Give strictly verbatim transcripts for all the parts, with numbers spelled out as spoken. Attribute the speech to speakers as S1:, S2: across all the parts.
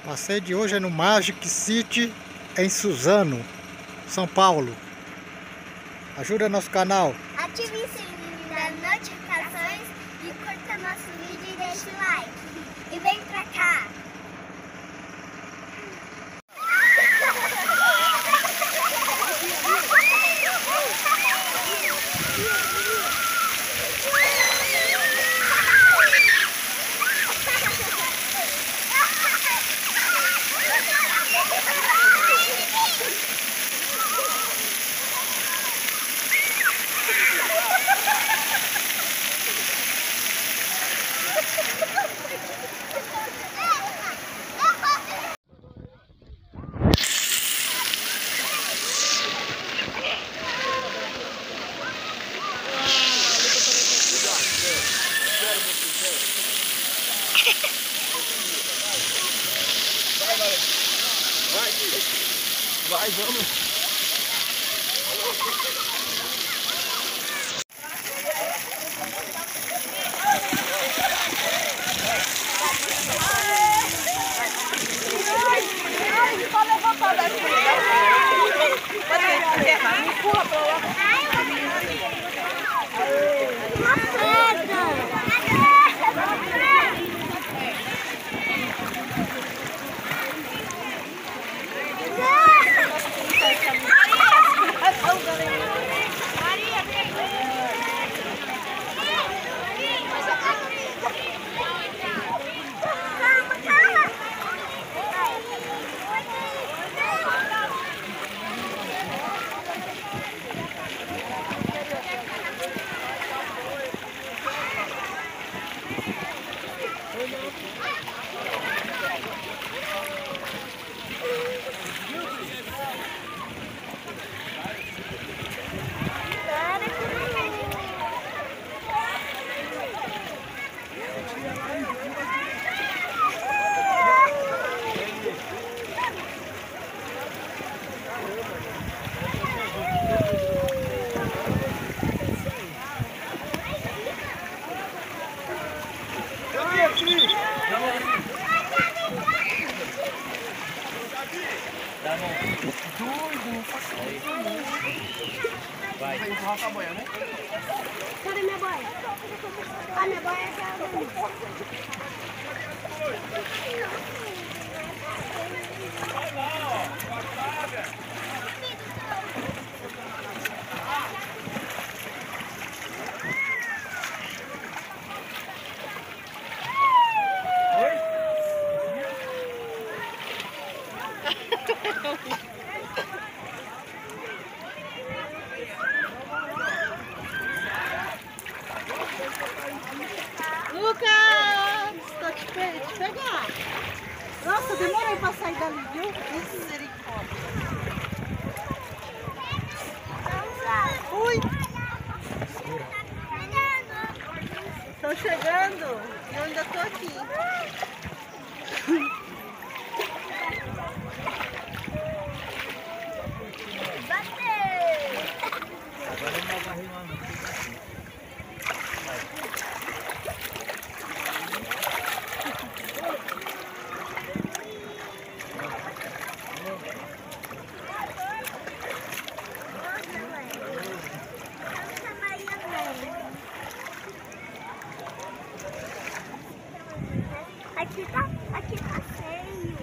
S1: Passeio de hoje é no Magic City, em Suzano, São Paulo. Ajuda nosso canal.
S2: Ative o sininho das notificações e curta nosso vídeo e deixe o like. E vem pra cá!
S3: Vai, vamos!
S4: Pode levantar daqui. Pode errar, me empurra pra lá.
S2: Uma pedra!
S3: Vai. Vai empurrar sua boia, né?
S2: Cadê minha boia? A minha boia é aquela.
S3: Vai lá, ó. Passada.
S4: Lucas, tô te, pe te pegar. Nossa, demorei pra sair dali, viu? Misericórdia. Ui. Tô chegando. Eu ainda tô aqui.
S3: Agora não vai rimar, não.
S2: Aqui tá, aqui tá feio.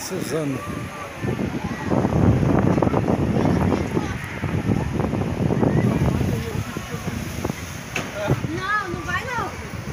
S1: Suzano.
S2: Não, não vai não.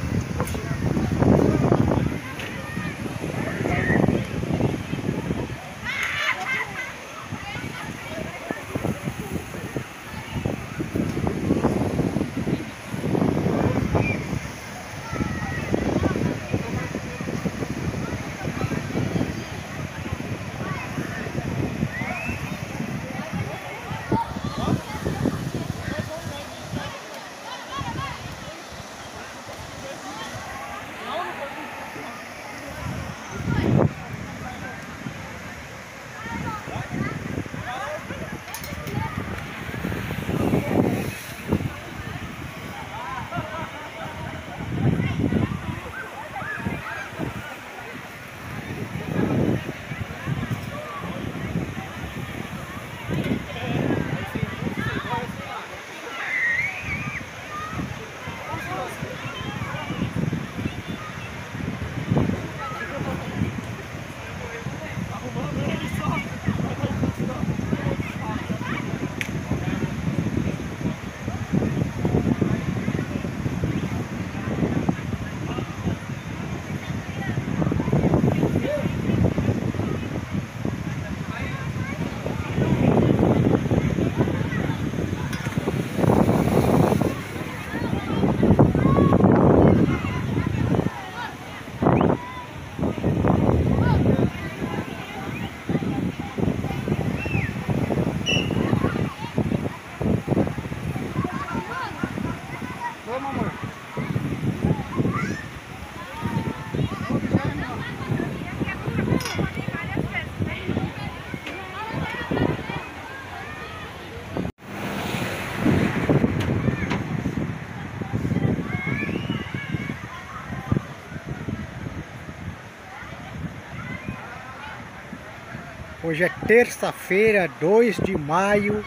S1: Hoje é terça-feira, dois de maio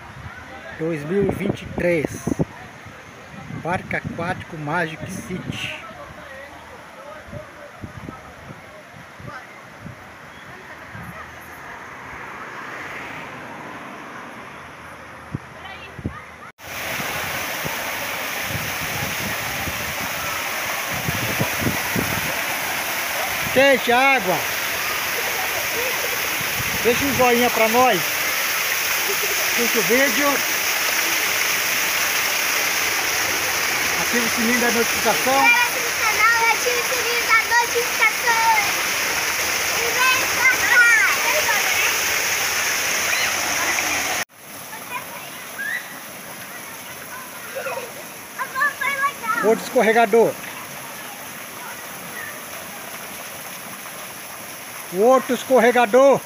S1: de dois mil e vinte e três. Parque Aquático Magic City. Gente, água! Deixa um joinha pra nós. Curte o vídeo. Ativa o sininho da notificação.
S2: Inscreva-se no canal e ative o sininho das notificações. E vem pra cá. Agora foi legal.
S1: Outro escorregador. O outro escorregador.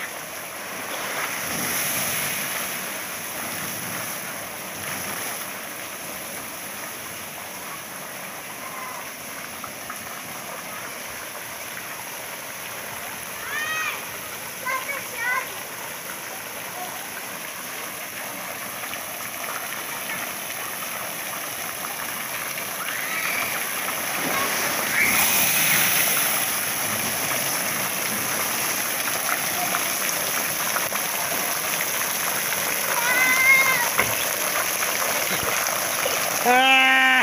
S1: Ah!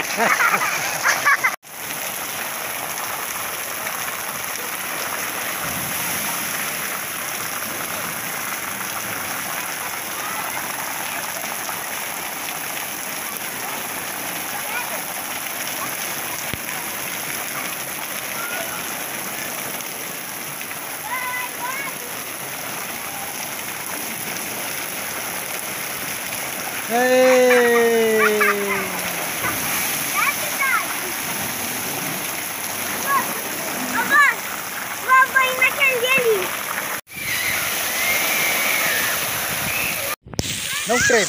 S1: Ei! Não treme.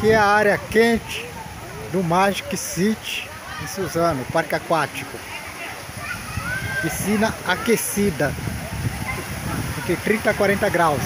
S1: Aqui é a área quente do Magic City em Suzano, parque aquático. Piscina aquecida, entre trinta a quarenta graus.